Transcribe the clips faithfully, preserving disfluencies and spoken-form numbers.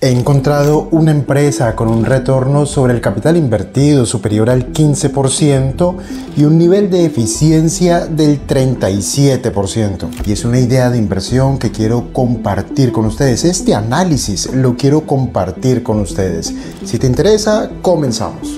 He encontrado una empresa con un retorno sobre el capital invertido superior al quince por ciento y un nivel de eficiencia del treinta y siete por ciento. Y es una idea de inversión que quiero compartir con ustedes. Este análisis lo quiero compartir con ustedes. Si te interesa, comenzamos.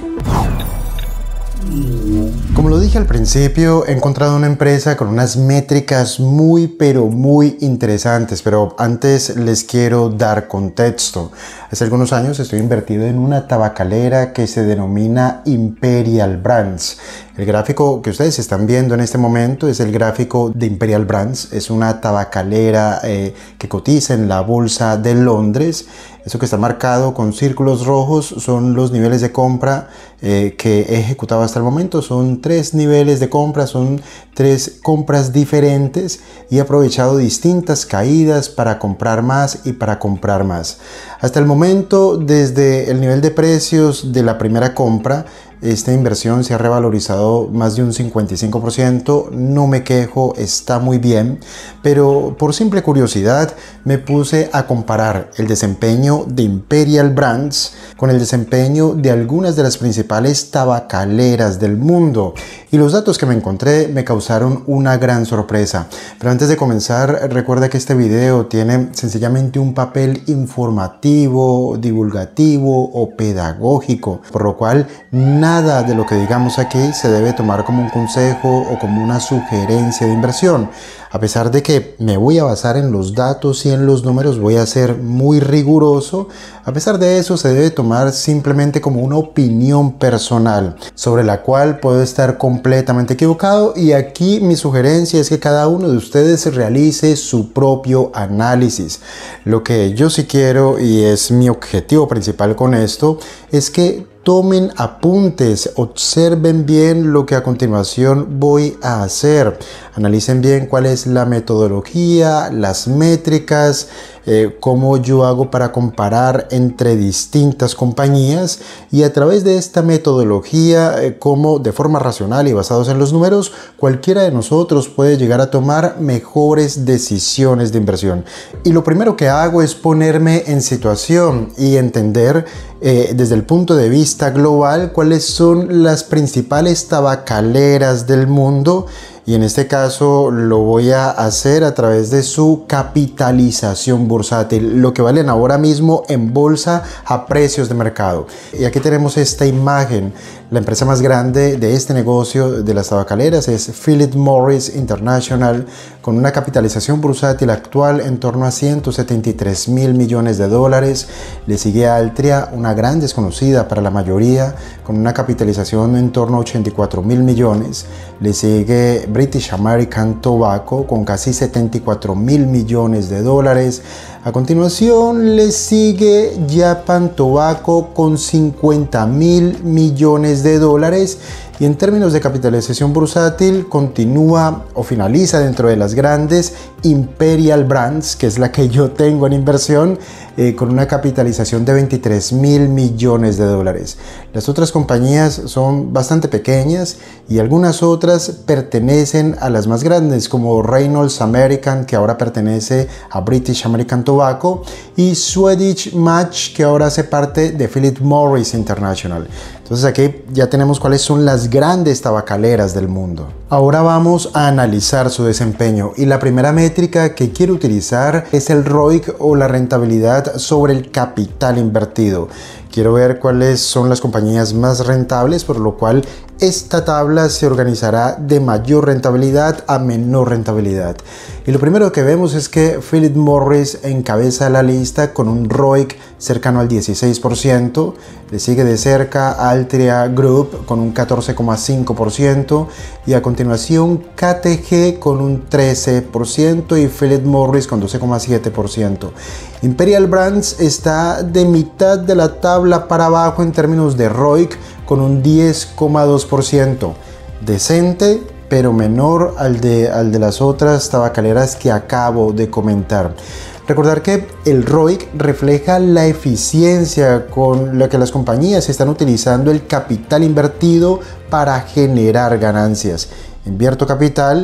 Como lo dije al principio, he encontrado una empresa con unas métricas muy pero muy interesantes, pero antes les quiero dar contexto. Hace algunos años estoy invertido en una tabacalera que se denomina Imperial Brands. El gráfico que ustedes están viendo en este momento es el gráfico de Imperial Brands. Es una tabacalera eh, que cotiza en la bolsa de Londres. Eso que está marcado con círculos rojos son los niveles de compra eh, que he ejecutado hasta el momento. Son tres niveles de compra, son tres compras diferentes y he aprovechado distintas caídas para comprar más y para comprar más. Hasta el momento, desde el nivel de precios de la primera compra, esta inversión se ha revalorizado más de un cincuenta y cinco por ciento, no me quejo, está muy bien, pero por simple curiosidad me puse a comparar el desempeño de Imperial Brands con el desempeño de algunas de las principales tabacaleras del mundo y los datos que me encontré me causaron una gran sorpresa. Pero antes de comenzar, recuerda que este video tiene sencillamente un papel informativo, divulgativo o pedagógico, por lo cual nada de lo que digamos aquí se debe tomar como un consejo o como una sugerencia de inversión. A pesar de que me voy a basar en los datos y en los números, voy a ser muy riguroso. A pesar de eso, se debe tomar simplemente como una opinión personal, sobre la cual puedo estar completamente equivocado. Y aquí mi sugerencia es que cada uno de ustedes realice su propio análisis. Lo que yo sí quiero, y es mi objetivo principal con esto, es que tomen apuntes, observen bien lo que a continuación voy a hacer. Analicen bien cuál es la metodología, las métricas, eh, cómo yo hago para comparar entre distintas compañías y a través de esta metodología, eh, cómo de forma racional y basados en los números, cualquiera de nosotros puede llegar a tomar mejores decisiones de inversión. Y lo primero que hago es ponerme en situación y entender eh, desde el punto de vista global cuáles son las principales tabacaleras del mundo. Y en este caso lo voy a hacer a través de su capitalización bursátil, lo que valen ahora mismo en bolsa a precios de mercado. Y aquí tenemos esta imagen. La empresa más grande de este negocio de las tabacaleras es Philip Morris International, con una capitalización bursátil actual en torno a ciento setenta y tres mil millones de dólares. Le sigue Altria, una gran desconocida para la mayoría, con una capitalización en torno a ochenta y cuatro mil millones. Le sigue British American Tobacco con casi setenta y cuatro mil millones de dólares. A continuación le sigue Japan Tobacco con cincuenta mil millones de dólares. Y en términos de capitalización bursátil continúa o finaliza dentro de las grandes Imperial Brands, que es la que yo tengo en inversión, eh, con una capitalización de veintitrés mil millones de dólares. Las otras compañías son bastante pequeñas y algunas otras pertenecen a las más grandes, como Reynolds American, que ahora pertenece a British American Tobacco, y Swedish Match, que ahora hace parte de Philip Morris International. Entonces aquí ya tenemos cuáles son las grandes tabacaleras del mundo. Ahora vamos a analizar su desempeño y la primera métrica que quiero utilizar es el R O I C o la rentabilidad sobre el capital invertido. Quiero ver cuáles son las compañías más rentables, por lo cual esta tabla se organizará de mayor rentabilidad a menor rentabilidad. Y lo primero que vemos es que Philip Morris encabeza la lista con un R O I C cercano al dieciséis por ciento. Le sigue de cerca Altria Group con un catorce coma cinco por ciento y a continuación K T G con un trece por ciento y Philip Morris con doce coma siete por ciento. Imperial Brands está de mitad de la tabla para abajo en términos de R O I C con un diez coma dos por ciento. Decente, pero menor al de, al de las otras tabacaleras que acabo de comentar. Recordar que el R O I C refleja la eficiencia con la que las compañías están utilizando el capital invertido para generar ganancias. Invierto capital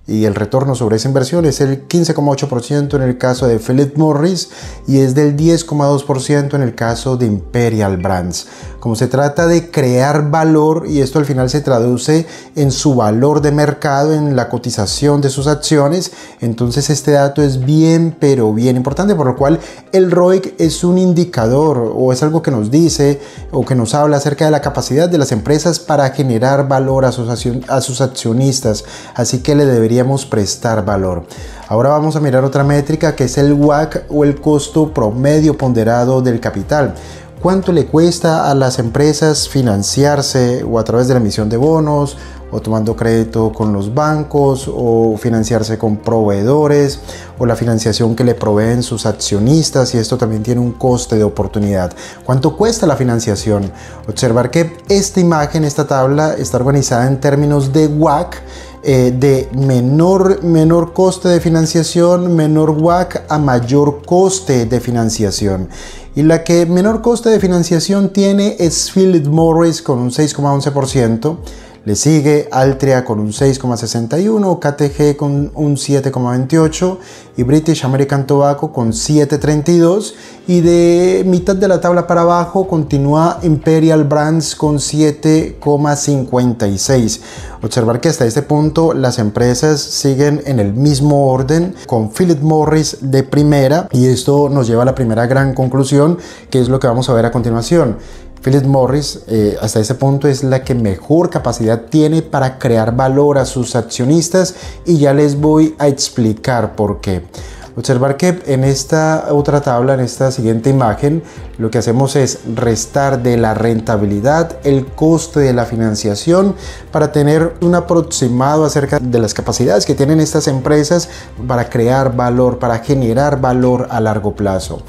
y el retorno sobre esa inversión es el quince coma ocho por ciento en el caso de Philip Morris y es del diez coma dos por ciento en el caso de Imperial Brands. Como se trata de crear valor y esto al final se traduce en su valor de mercado, en la cotización de sus acciones, entonces este dato es bien pero bien importante, por lo cual el R O I C es un indicador o es algo que nos dice o que nos habla acerca de la capacidad de las empresas para generar valor a sus, a sus accionistas, así que le deberíamos prestar valor. Ahora vamos a mirar otra métrica que es el W A C o el costo promedio ponderado del capital. ¿Cuánto le cuesta a las empresas financiarse o a través de la emisión de bonos o tomando crédito con los bancos o financiarse con proveedores o la financiación que le proveen sus accionistas? Y esto también tiene un coste de oportunidad. ¿Cuánto cuesta la financiación? Observar que esta imagen, esta tabla está organizada en términos de W A C. Eh, de menor, menor coste de financiación, menor W A C a mayor coste de financiación. Y la que menor coste de financiación tiene es Philip Morris con un seis coma once por ciento. Le sigue Altria con un seis coma sesenta y uno, K T G con un siete coma veintiocho y British American Tobacco con siete coma treinta y dos, y de mitad de la tabla para abajo continúa Imperial Brands con siete coma cincuenta y seis. Observar que hasta este punto las empresas siguen en el mismo orden, con Philip Morris de primera, y esto nos lleva a la primera gran conclusión, que es lo que vamos a ver a continuación. Philip Morris eh, hasta ese punto es la que mejor capacidad tiene para crear valor a sus accionistas y ya les voy a explicar por qué. Observar que en esta otra tabla, en esta siguiente imagen, lo que hacemos es restar de la rentabilidad el coste de la financiación para tener un aproximado acerca de las capacidades que tienen estas empresas para crear valor, para generar valor a largo plazo.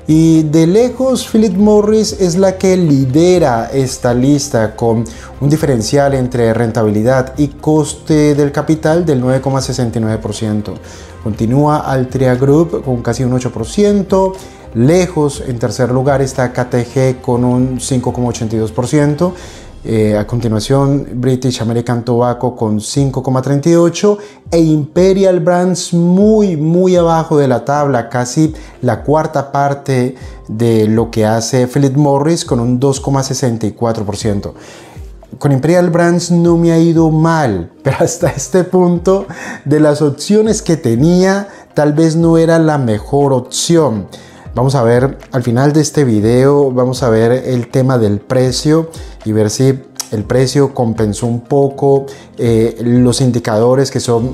Y de lejos Philip Morris es la que lidera esta lista con un diferencial entre rentabilidad y coste del capital del nueve coma sesenta y nueve por ciento. Continúa Altria Group con casi un ocho por ciento. Lejos en tercer lugar está K T G con un cinco coma ochenta y dos por ciento. Eh, a continuación British American Tobacco con cinco coma treinta y ocho e Imperial Brands muy muy abajo de la tabla, casi la cuarta parte de lo que hace Philip Morris con un dos coma sesenta y cuatro por ciento. Con Imperial Brands no me ha ido mal, pero hasta este punto de las opciones que tenía tal vez no era la mejor opción. Vamos a ver al final de este video, vamos a ver el tema del precio y ver si el precio compensó un poco eh, los indicadores que son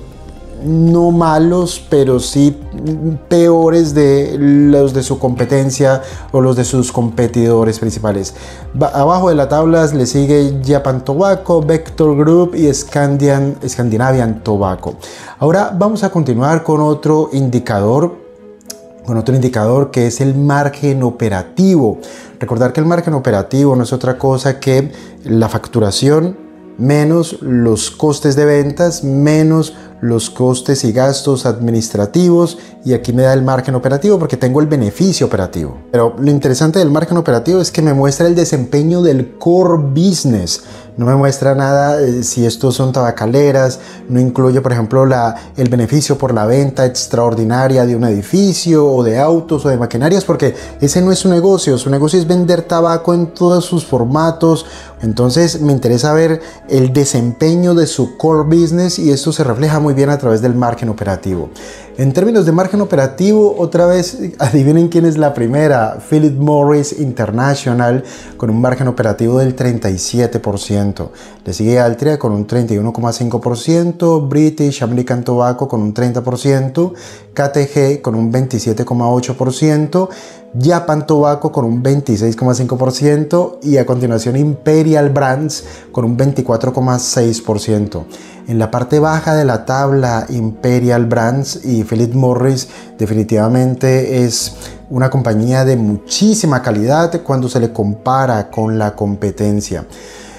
no malos, pero sí peores de los de su competencia o los de sus competidores principales. Ba- abajo de la tabla le sigue Japan Tobacco, Vector Group y Scandinavian, Scandinavian Tobacco. Ahora vamos a continuar con otro indicador con otro indicador que es el margen operativo. Recordar que el margen operativo no es otra cosa que la facturación menos los costes de ventas menos los costes y gastos administrativos, y aquí me da el margen operativo porque tengo el beneficio operativo. Pero lo interesante del margen operativo es que me muestra el desempeño del core business. No me muestra nada eh, si estos son tabacaleras, no incluye por ejemplo la, el beneficio por la venta extraordinaria de un edificio o de autos o de maquinarias, porque ese no es su negocio. Su negocio es vender tabaco en todos sus formatos. Entonces me interesa ver el desempeño de su core business y esto se refleja muy bien a través del margen operativo. En términos de margen operativo, otra vez adivinen quién es la primera, Philip Morris International con un margen operativo del treinta y siete por ciento. Le sigue Altria con un treinta y uno coma cinco por ciento, British American Tobacco con un treinta por ciento, K T G con un veintisiete coma ocho por ciento, Japan Tobacco con un veintiséis coma cinco por ciento y a continuación Imperial Brands con un veinticuatro coma seis por ciento. En la parte baja de la tabla, Imperial Brands y Philip Morris definitivamente es una compañía de muchísima calidad cuando se le compara con la competencia.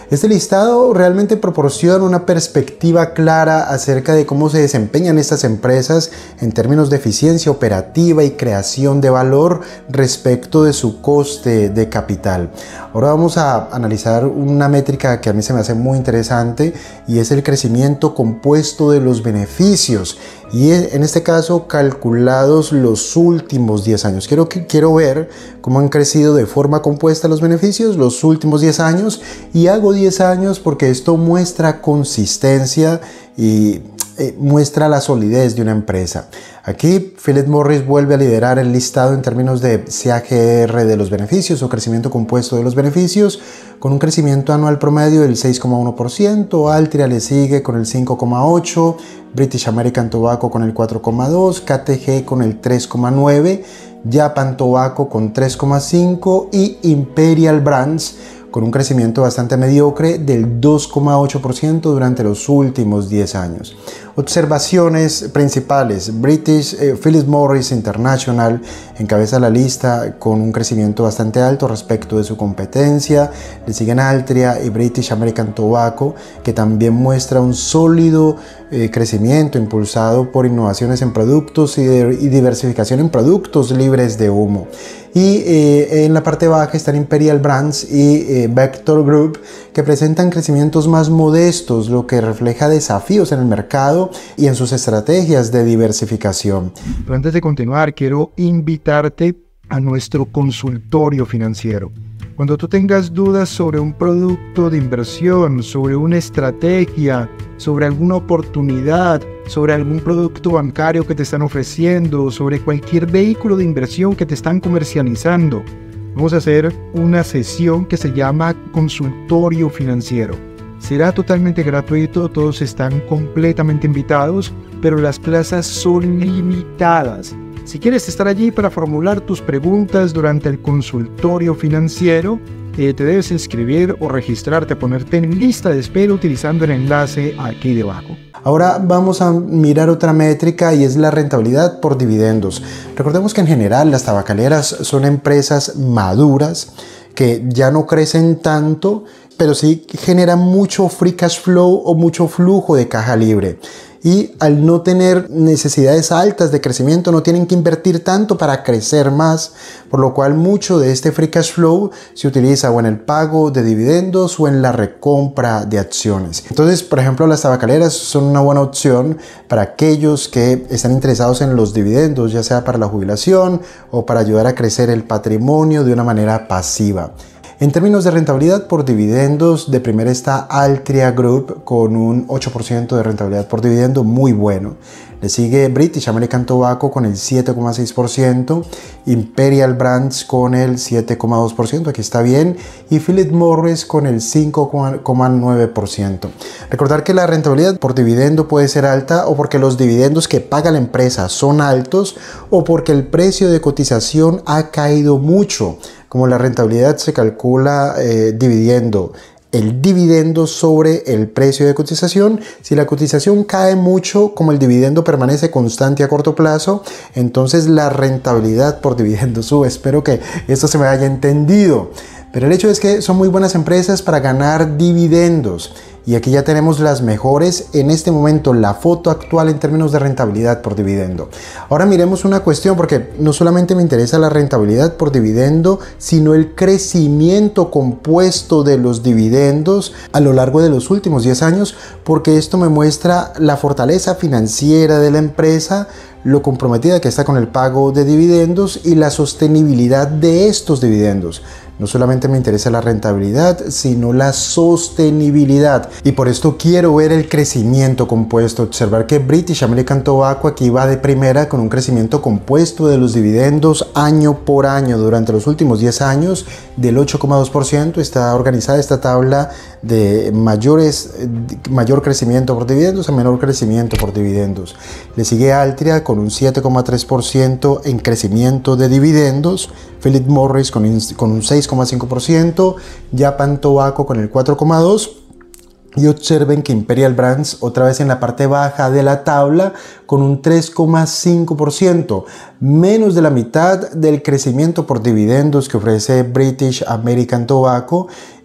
Este listado realmente proporciona una perspectiva clara acerca de cómo se desempeñan estas empresas en términos de eficiencia operativa y creación de valor respecto de su coste de capital. Ahora vamos a analizar una métrica que a mí se me hace muy interesante y es el crecimiento compuesto de los beneficios, y en este caso calculados los últimos diez años. Quiero, quiero ver cómo han crecido de forma compuesta los beneficios los últimos diez años, y hago diez años porque esto muestra consistencia y eh, muestra la solidez de una empresa. Aquí Philip Morris vuelve a liderar el listado en términos de C A G R de los beneficios o crecimiento compuesto de los beneficios, con un crecimiento anual promedio del seis coma uno por ciento, Altria le sigue con el cinco coma ocho por ciento, British American Tobacco con el cuatro coma dos por ciento, K T G con el tres coma nueve por ciento, Japan Tobacco con tres coma cinco por ciento y Imperial Brands con un crecimiento bastante mediocre del dos coma ocho por ciento durante los últimos diez años. Observaciones principales: British eh, Philip Morris International encabeza la lista con un crecimiento bastante alto respecto de su competencia. Le siguen Altria y British American Tobacco, que también muestra un sólido eh, crecimiento impulsado por innovaciones en productos y, de, y diversificación en productos libres de humo. Y eh, en la parte baja están Imperial Brands y eh, Vector Group, que presentan crecimientos más modestos, lo que refleja desafíos en el mercado y en sus estrategias de diversificación. Pero antes de continuar, quiero invitarte a nuestro consultorio financiero. Cuando tú tengas dudas sobre un producto de inversión, sobre una estrategia, sobre alguna oportunidad, sobre algún producto bancario que te están ofreciendo, sobre cualquier vehículo de inversión que te están comercializando, vamos a hacer una sesión que se llama consultorio financiero. Será totalmente gratuito, todos están completamente invitados, pero las plazas son limitadas. Si quieres estar allí para formular tus preguntas durante el consultorio financiero, eh, te debes inscribir o registrarte, ponerte en lista de espera utilizando el enlace aquí debajo. Ahora vamos a mirar otra métrica, y es la rentabilidad por dividendos. Recordemos que en general las tabacaleras son empresas maduras que ya no crecen tanto, pero sí generan mucho free cash flow o mucho flujo de caja libre. Y al no tener necesidades altas de crecimiento, no tienen que invertir tanto para crecer más, por lo cual mucho de este free cash flow se utiliza o en el pago de dividendos o en la recompra de acciones. Entonces, por ejemplo, las tabacaleras son una buena opción para aquellos que están interesados en los dividendos, ya sea para la jubilación o para ayudar a crecer el patrimonio de una manera pasiva. En términos de rentabilidad por dividendos, de primera está Altria Group con un ocho por ciento de rentabilidad por dividendo, muy bueno. Le sigue British American Tobacco con el siete coma seis por ciento, Imperial Brands con el siete coma dos por ciento, aquí está bien, y Philip Morris con el cinco coma nueve por ciento. Recordar que la rentabilidad por dividendo puede ser alta o porque los dividendos que paga la empresa son altos o porque el precio de cotización ha caído mucho. Como la rentabilidad se calcula eh, dividiendo el dividendo sobre el precio de cotización, si la cotización cae mucho, como el dividendo permanece constante a corto plazo, entonces la rentabilidad por dividendo sube. Espero que esto se me haya entendido. Pero el hecho es que son muy buenas empresas para ganar dividendos. Y aquí ya tenemos las mejores en este momento, la foto actual en términos de rentabilidad por dividendo. Ahora miremos una cuestión, porque no solamente me interesa la rentabilidad por dividendo, sino el crecimiento compuesto de los dividendos a lo largo de los últimos diez años, porque esto me muestra la fortaleza financiera de la empresa, lo comprometida que está con el pago de dividendos y la sostenibilidad de estos dividendos. No solamente me interesa la rentabilidad, sino la sostenibilidad. Y por esto quiero ver el crecimiento compuesto. Observar que British American Tobacco aquí va de primera con un crecimiento compuesto de los dividendos año por año durante los últimos diez años del ocho coma dos por ciento. Está organizada esta tabla de mayores, mayor crecimiento por dividendos a menor crecimiento por dividendos. Le sigue Altria con un siete coma tres por ciento en crecimiento de dividendos, Philip Morris con un, con un seis coma cinco por ciento, Japan Tobacco con el cuatro coma dos por ciento. Y observen que Imperial Brands otra vez en la parte baja de la tabla con un tres coma cinco por ciento, menos de la mitad del crecimiento por dividendos que ofrece British American Tobacco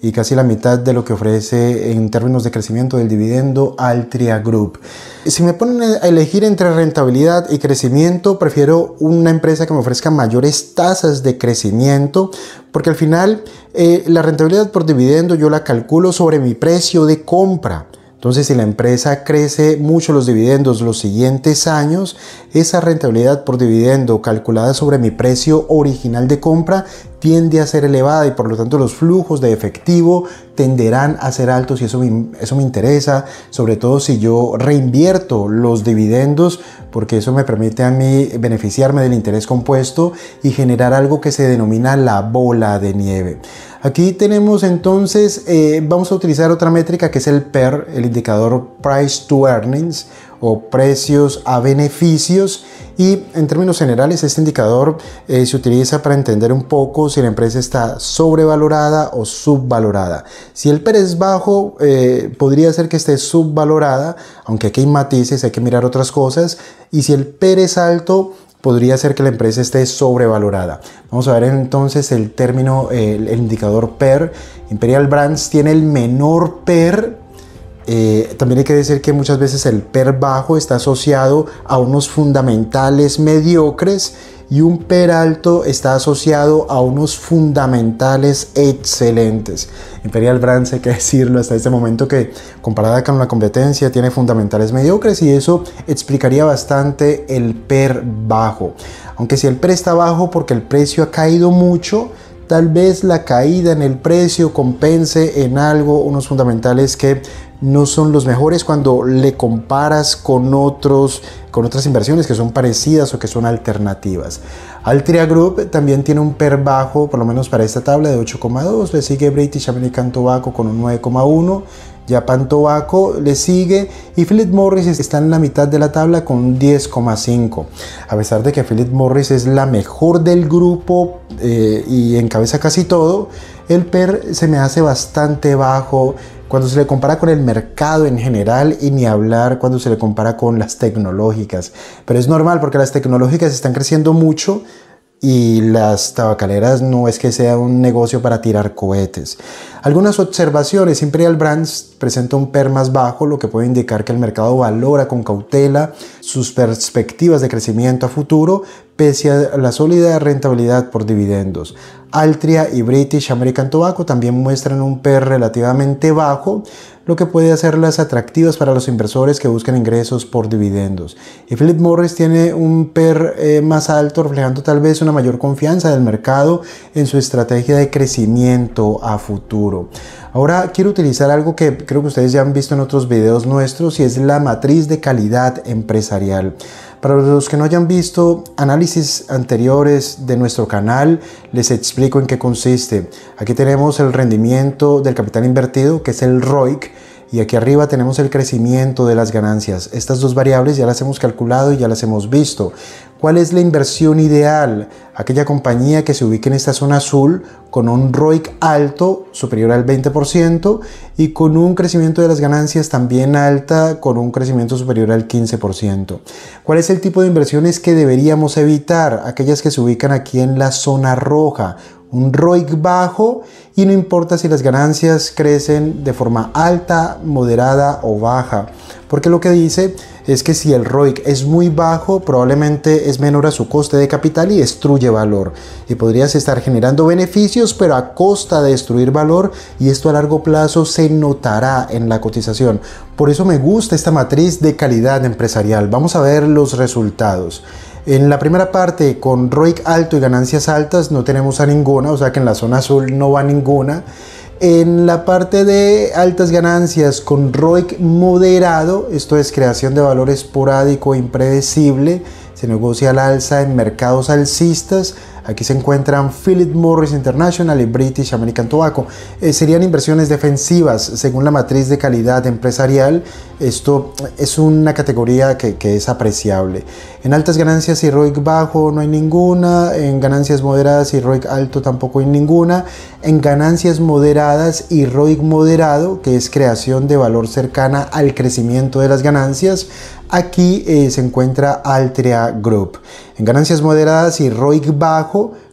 y casi la mitad de lo que ofrece en términos de crecimiento del dividendo Altria Group. Si me ponen a elegir entre rentabilidad y crecimiento, prefiero una empresa que me ofrezca mayores tasas de crecimiento, porque al final eh, la rentabilidad por dividendo yo la calculo sobre mi precio de compra. Entonces, si la empresa crece mucho los dividendos los siguientes años, esa rentabilidad por dividendo calculada sobre mi precio original de compra tiende a ser elevada y por lo tanto los flujos de efectivo tenderán a ser altos y eso me, eso me interesa, sobre todo si yo reinvierto los dividendos, porque eso me permite a mí beneficiarme del interés compuesto y generar algo que se denomina la bola de nieve. Aquí tenemos entonces, eh, vamos a utilizar otra métrica que es el P E R, el indicador Price to Earnings o precios a beneficios, y en términos generales este indicador eh, se utiliza para entender un poco si la empresa está sobrevalorada o subvalorada. Si el P E R es bajo, eh, podría ser que esté subvalorada, aunque aquí hay matices, hay que mirar otras cosas, y si el P E R es alto, podría ser que la empresa esté sobrevalorada. Vamos a ver entonces el término, el, el indicador P E R. Imperial Brands tiene el menor P E R. Eh, también hay que decir que muchas veces el P E R bajo está asociado a unos fundamentales mediocres y un P E R alto está asociado a unos fundamentales excelentes. Imperial Brands, hay que decirlo hasta este momento, que comparada con la competencia tiene fundamentales mediocres y eso explicaría bastante el P E R bajo. Aunque si el P E R está bajo porque el precio ha caído mucho, tal vez la caída en el precio compense en algo unos fundamentales que no son los mejores cuando le comparas con, otros, con otras inversiones que son parecidas o que son alternativas. Altria Group también tiene un P E R bajo, por lo menos para esta tabla, de ocho coma dos. Le sigue British American Tobacco con un nueve coma uno. Japan Tobacco le sigue y Philip Morris está en la mitad de la tabla con un diez coma cinco. A pesar de que Philip Morris es la mejor del grupo eh, y encabeza casi todo, el P E R se me hace bastante bajo cuando se le compara con el mercado en general y ni hablar cuando se le compara con las tecnológicas. Pero es normal porque las tecnológicas están creciendo mucho y las tabacaleras no es que sea un negocio para tirar cohetes. Algunas observaciones: Imperial Brands presenta un P E R más bajo, lo que puede indicar que el mercado valora con cautela sus perspectivas de crecimiento a futuro, pese a la sólida rentabilidad por dividendos. Altria y British American Tobacco también muestran un P E R relativamente bajo, lo que puede hacerlas atractivas para los inversores que buscan ingresos por dividendos. Y Philip Morris tiene un P E R eh, más alto, reflejando tal vez una mayor confianza del mercado en su estrategia de crecimiento a futuro. Ahora quiero utilizar algo que creo que ustedes ya han visto en otros videos nuestros y es la matriz de calidad empresarial. Para los que no hayan visto análisis anteriores de nuestro canal, les explico en qué consiste. Aquí tenemos el rendimiento del capital invertido, que es el R O I C, y aquí arriba tenemos el crecimiento de las ganancias. Estas dos variables ya las hemos calculado y ya las hemos visto. ¿Cuál es la inversión ideal? Aquella compañía que se ubique en esta zona azul con un R O I C alto, superior al veinte por ciento, y con un crecimiento de las ganancias también alta, con un crecimiento superior al quince por ciento. ¿Cuál es el tipo de inversiones que deberíamos evitar? Aquellas que se ubican aquí en la zona roja. Un R O I C bajo y no importa si las ganancias crecen de forma alta, moderada o baja, porque lo que dice es que si el R O I C es muy bajo, probablemente es menor a su coste de capital y destruye valor, y podrías estar generando beneficios pero a costa de destruir valor, y esto a largo plazo se notará en la cotización. Por eso me gusta esta matriz de calidad empresarial. Vamos a ver los resultados. En la primera parte, con R O I C alto y ganancias altas, no tenemos a ninguna, o sea que en la zona azul no va ninguna. En la parte de altas ganancias con R O I C moderado, esto es creación de valor esporádico e impredecible, se negocia al alza en mercados alcistas. Aquí se encuentran Philip Morris International y British American Tobacco. Eh, serían inversiones defensivas según la matriz de calidad empresarial. Esto es una categoría que, que es apreciable. En altas ganancias y R O I C bajo no hay ninguna. En ganancias moderadas y R O I C alto tampoco hay ninguna. En ganancias moderadas y R O I C moderado, que es creación de valor cercana al crecimiento de las ganancias, aquí eh, se encuentra Altria Group. En ganancias moderadas y R O I C bajo,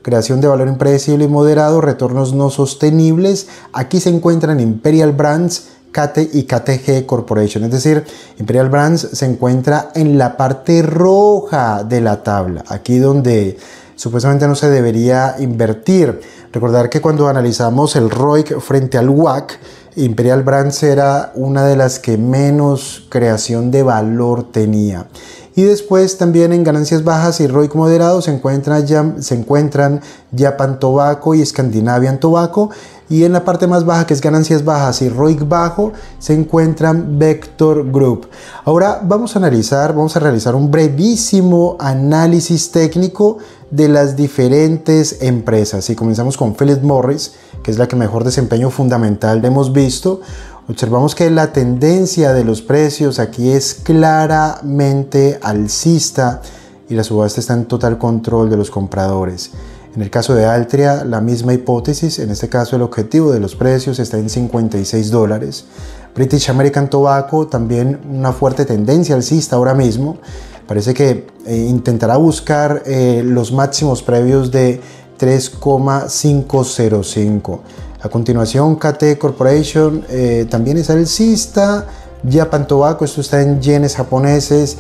creación de valor impredecible y moderado, retornos no sostenibles. Aquí se encuentran Imperial Brands, K T y K T G Corporation, es decir, Imperial Brands se encuentra en la parte roja de la tabla, aquí donde supuestamente no se debería invertir. Recordar que cuando analizamos el R O I C frente al W A C, Imperial Brands era una de las que menos creación de valor tenía. Y después también en ganancias bajas y R O I C moderado se encuentran, se encuentran Japan Tobacco y Scandinavian Tobacco. Y en la parte más baja, que es ganancias bajas y R O I C bajo, se encuentran Vector Group. Ahora vamos a analizar, vamos a realizar un brevísimo análisis técnico de las diferentes empresas. Y comenzamos con Philip Morris, que es la que mejor desempeño fundamental hemos visto. Observamos que la tendencia de los precios aquí es claramente alcista y la subasta está en total control de los compradores. En el caso de Altria, la misma hipótesis, en este caso el objetivo de los precios está en cincuenta y seis dólares. British American Tobacco, también una fuerte tendencia alcista ahora mismo. Parece que eh, intentará buscar eh, los máximos previos de tres coma quinientos cinco. A continuación, K T Corporation eh, también es alcista. Japan Tobacco, esto está en yenes japoneses.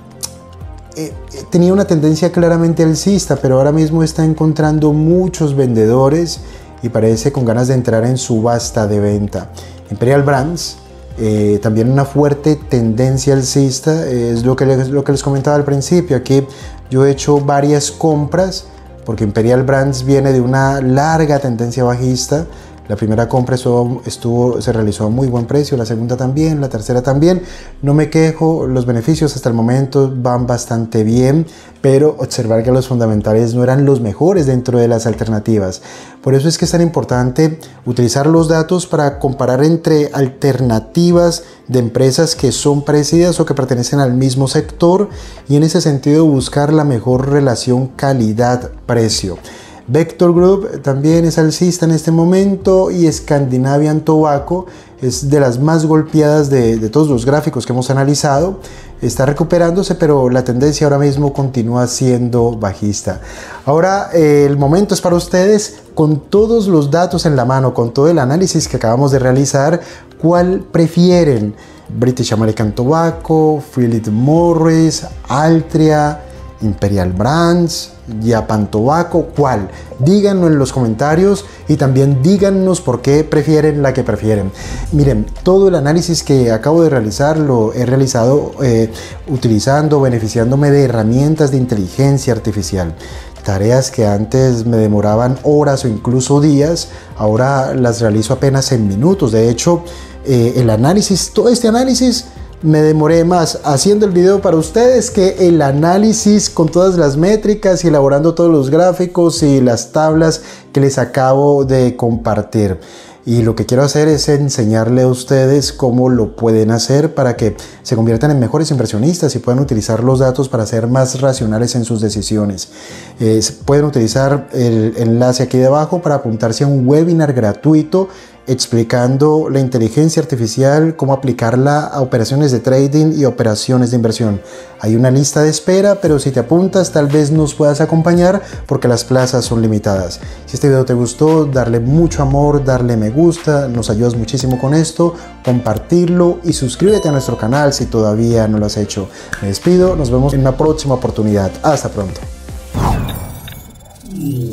Eh, tenía una tendencia claramente alcista, pero ahora mismo está encontrando muchos vendedores y parece con ganas de entrar en subasta de venta. Imperial Brands, eh, también una fuerte tendencia alcista, eh, es lo que, les, lo que les comentaba al principio. Aquí yo he hecho varias compras porque Imperial Brands viene de una larga tendencia bajista. La primera compra estuvo, estuvo, se realizó a muy buen precio, la segunda también, la tercera también. No me quejo, los beneficios hasta el momento van bastante bien, pero observar que los fundamentales no eran los mejores dentro de las alternativas. Por eso es que es tan importante utilizar los datos para comparar entre alternativas de empresas que son parecidas o que pertenecen al mismo sector y en ese sentido buscar la mejor relación calidad-precio. Vector Group también es alcista en este momento y Scandinavian Tobacco es de las más golpeadas de, de todos los gráficos que hemos analizado. Está recuperándose, pero la tendencia ahora mismo continúa siendo bajista. Ahora eh, el momento es para ustedes, con todos los datos en la mano, con todo el análisis que acabamos de realizar, ¿cuál prefieren? British American Tobacco, Philip Morris, Altria, Imperial Brands, Japan Tobacco, ¿cuál? Díganlo en los comentarios y también díganos por qué prefieren la que prefieren. Miren, todo el análisis que acabo de realizar lo he realizado eh, utilizando, beneficiándome de herramientas de inteligencia artificial. Tareas que antes me demoraban horas o incluso días, ahora las realizo apenas en minutos. De hecho, eh, el análisis, todo este análisis, me demoré más haciendo el video para ustedes que el análisis con todas las métricas y elaborando todos los gráficos y las tablas que les acabo de compartir. Y lo que quiero hacer es enseñarle a ustedes cómo lo pueden hacer para que se conviertan en mejores inversionistas y puedan utilizar los datos para ser más racionales en sus decisiones. Eh, pueden utilizar el enlace aquí debajo para apuntarse a un webinar gratuito explicando la inteligencia artificial, cómo aplicarla a operaciones de trading y operaciones de inversión. Hay una lista de espera, pero si te apuntas tal vez nos puedas acompañar porque las plazas son limitadas. Si este video te gustó, darle mucho amor, darle me gusta, nos ayudas muchísimo con esto, compartirlo y suscríbete a nuestro canal si todavía no lo has hecho. Me despido, nos vemos en una próxima oportunidad. Hasta pronto.